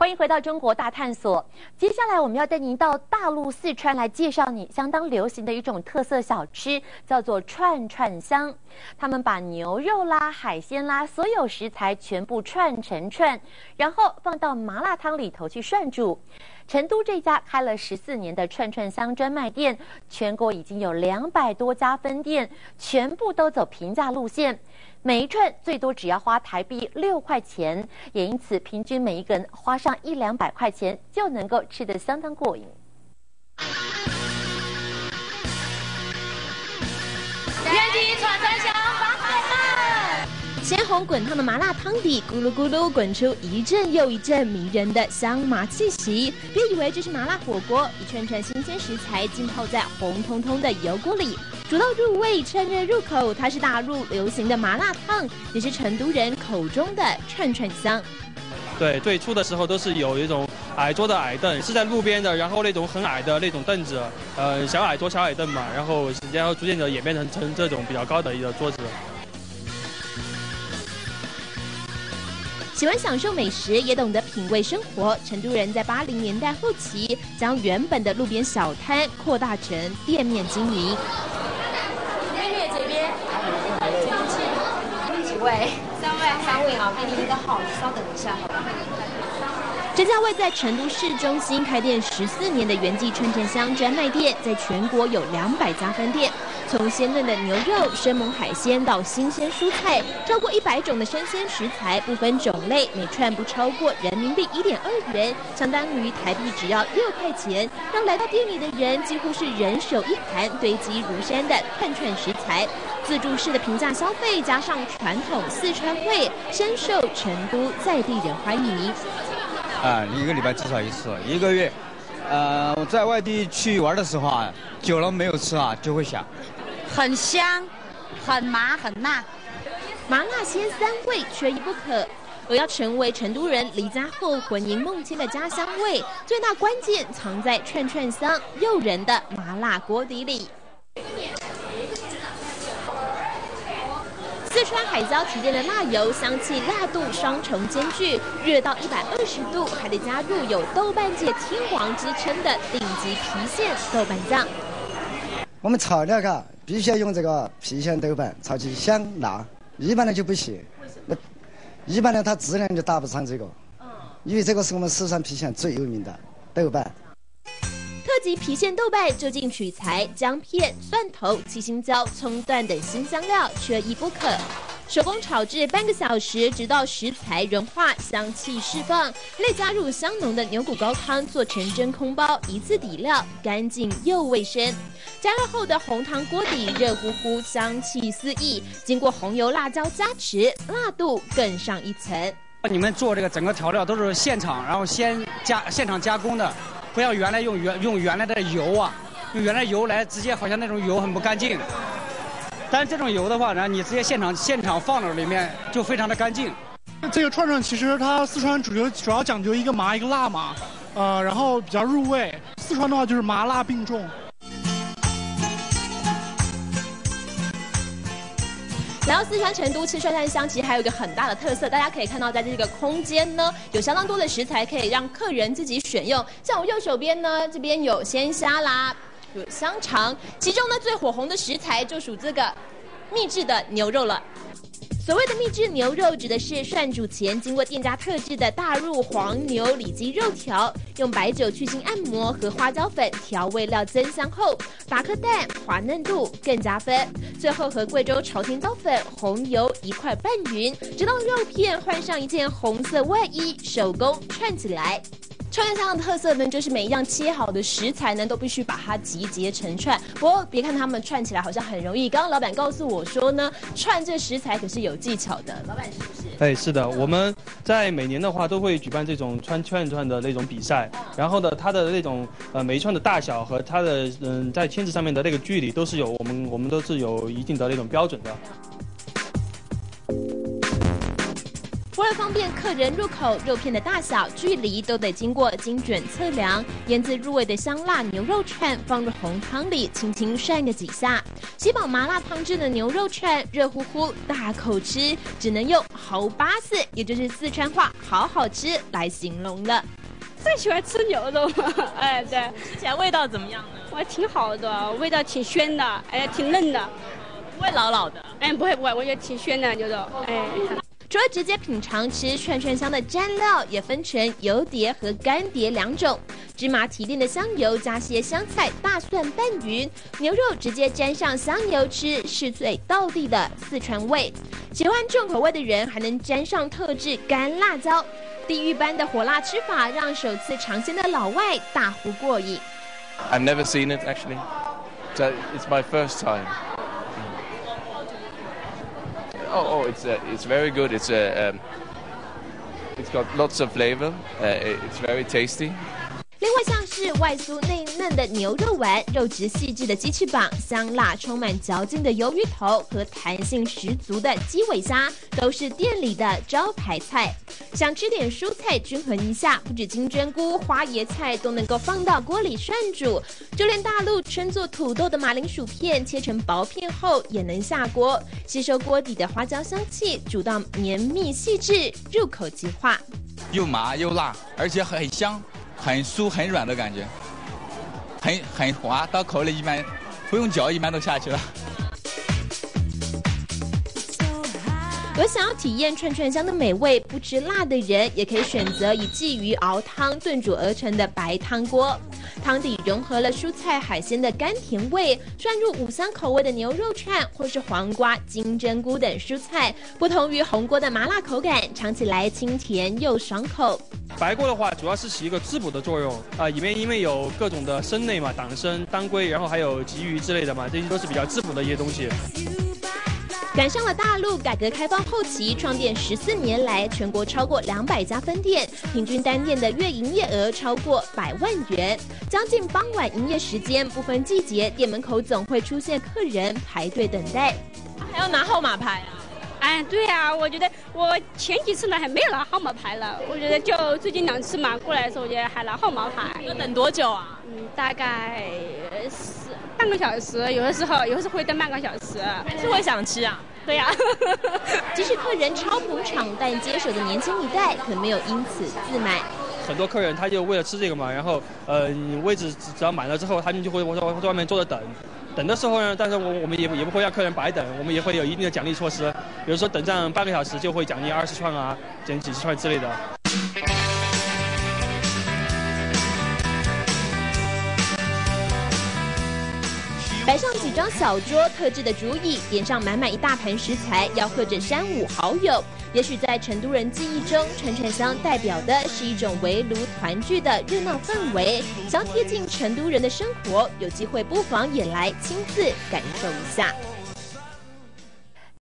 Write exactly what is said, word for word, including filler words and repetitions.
欢迎回到中国大探索。接下来我们要带您到大陆四川来介绍你相当流行的一种特色小吃，叫做串串香。他们把牛肉啦、海鲜啦，所有食材全部串成串，然后放到麻辣汤里头去涮煮。成都这家开了十四年的串串香专卖店，全国已经有两百多家分店，全部都走平价路线。每一串最多只要花台币六块钱，也因此平均每一个人花上一两百块钱就能够吃得相当过瘾。 原地串串香发财了！ 鲜红滚烫的麻辣汤底咕噜咕噜滚出一阵又一阵迷人的香麻气息。别以为这是麻辣火锅，一串串新鲜食材浸泡在红彤彤的油锅里。煮到入味，趁热入口，它是大陆流行的麻辣烫，也是成都人口中的串串香。 对，最初的时候都是有一种矮桌的矮凳，是在路边的，然后那种很矮的那种凳子，呃，小矮桌、小矮凳嘛，然后然后逐渐的演变成成这种比较高的一个桌子。 喜欢享受美食，也懂得品味生活。成都人在八零年代后期，将原本的路边小摊扩大成店面经营。 这边，几位？三位，三位啊，给你一个号，稍等一下，好吧？ 这家位在成都市中心开店十四年的元记串串香专卖店，在全国有两百家分店。从鲜嫩的牛肉、生猛海鲜到新鲜蔬菜，超过一百种的生鲜食材，不分种类，每串不超过人民币一点二元，相当于台币只要六块钱，让来到店里的人几乎是人手一盘堆积如山的串串食材。自助式的平价消费，加上传统四川味，深受成都在地人欢迎。 啊，一个礼拜至少一次，一个月。呃，我在外地去玩的时候啊，久了没有吃啊，就会想。 很香，很麻，很辣， 麻辣鲜三味缺一不可。而要成为成都人离家后魂萦梦牵的家乡味，最大关键藏在串串香诱人的麻辣锅底里。四川海椒提炼的辣油，香气辣度双重兼具，热到一百二十度，还得加入有豆瓣界天王之称的顶级郫县豆瓣酱。 我们炒料嘎，必须要用这个郫县豆瓣，炒起香辣，一般的就不行。为什么？一般的它质量就达不上这个。嗯。因为这个是我们四川郫县最有名的豆瓣。 特级郫县豆瓣就近取材，姜片、蒜头、七星椒、葱段等新香料缺一不可。手工炒制半个小时，直到食材融化，香气释放，再加入香浓的牛骨高汤，做成真空包，一次底料，干净又卫生。加热后的红汤锅底热乎乎，香气四溢，经过红油辣椒加持，辣度更上一层。 你们做这个整个调料都是现场，然后先加现场加工的，不像原来用原用原来的油啊，用原来油来直接好像那种油很不干净。但是这种油的话呢，你直接现场现场放到里面就非常的干净。 这个串串其实它四川主流主要讲究一个麻一个辣嘛，呃，然后比较入味。四川的话就是麻辣并重。 来到四川成都吃串串香，其实还有一个很大的特色，大家可以看到，在这个空间呢，有相当多的食材可以让客人自己选用。像我右手边呢，这边有鲜虾啦。有香肠，其中呢最火红的食材就属这个秘制的牛肉了。所谓的秘制牛肉，指的是涮煮前经过店家特制的大入黄牛里脊肉条，用白酒去腥按摩和花椒粉调味料增香后，打颗蛋，滑嫩度更加分。最后和贵州朝天椒粉、红油一块拌匀，直到肉片换上一件红色外衣，手工串起来。串串香的特色呢，就是每一样切好的食材呢，都必须把它集结成串。不过别看他们串起来好像很容易，刚刚老板告诉我说呢，串这食材可是有技巧的。老板是不是？ 哎，是的，我们在每年的话都会举办这种串串串的那种比赛，然后呢，它的那种呃每一串的大小和它的嗯在签子上面的那个距离都是有我们我们都是有一定的那种标准的。 为了方便客人入口，肉片的大小、距离都得经过精准测量。腌制入味的香辣牛肉串放入红汤里，轻轻涮个几下，吸饱麻辣汤汁的牛肉串，热乎乎，大口吃，只能用好巴士，也就是四川话“好好吃”来形容了。 最喜欢吃牛肉嘛，哎，对， 吃起来味道怎么样呢？ 我挺好的，味道挺鲜的，哎，挺嫩的， 不会老老的。 哎，不会不会，我觉得挺鲜的牛肉，哎。 除了直接品尝吃串串香的蘸料，也分成油碟和干碟两种。芝麻提炼的香油加些香菜、大蒜拌匀，牛肉直接沾上香油吃，是最道地的四川味。喜欢重口味的人还能沾上特制干辣椒，地狱般的火辣吃法让首次尝鲜的老外大呼过瘾。 I've never seen it actually, so it's my first time. Oh, oh, it's uh, it's very good. It's uh, um, it's got lots of flavor. Uh, it's very tasty. 另外像是外酥内嫩的牛肉丸、肉质细致的鸡翅膀、香辣充满嚼劲的鱿鱼头和弹性十足的鸡尾虾，都是店里的招牌菜。想吃点蔬菜均衡一下，不止金针菇、花椰菜都能够放到锅里涮煮，就连大陆称作土豆的马铃薯片，切成薄片后也能下锅，吸收锅底的花椒香气，煮到绵密细致，入口即化。 又麻又辣，而且很香。很酥很软的感觉，很很滑，到口里一般不用嚼，一般都下去了。 有想要体验串串香的美味，不吃辣的人也可以选择以鲫鱼熬汤炖煮而成的白汤锅。汤底融合了蔬菜海鲜的甘甜味，涮入五香口味的牛肉串或是黄瓜、金针菇等蔬菜，不同于红锅的麻辣口感，尝起来清甜又爽口。 白锅的话，主要是起一个滋补的作用啊、呃，里面因为有各种的参类嘛，党参、当归，然后还有鲫鱼之类的嘛，这些都是比较滋补的一些东西。 赶上了大陆改革开放后期，创店十四年来，全国超过两百家分店，平均单店的月营业额超过百万元。将近傍晚营业时间，不分季节，店门口总会出现客人排队等待，还要拿号码牌啊！ 哎，对呀、啊，我觉得我前几次呢还没有拿号码牌了，我觉得就最近两次嘛，过来的时候我觉得还拿号码牌。 要等多久啊？ 嗯，大概是半个小时，有的时候有的时候会等半个小时， 还是会想吃啊。 对呀、啊， 即使客人超捧场，但接手的年轻一代可没有因此自满。 很多客人他就为了吃这个嘛，然后呃位置只要满了之后，他们就会在外面坐着等。等的时候呢，但是我我们也也不会让客人白等，我们也会有一定的奖励措施，比如说等上半个小时就会奖励二十串啊，奖几十串之类的。 摆上几张小桌，特制的竹椅，点上满满一大盘食材，吆喝着三五好友。也许在成都人记忆中，串串香代表的是一种围炉团聚的热闹氛围。想贴近成都人的生活，有机会不妨也来亲自感受一下。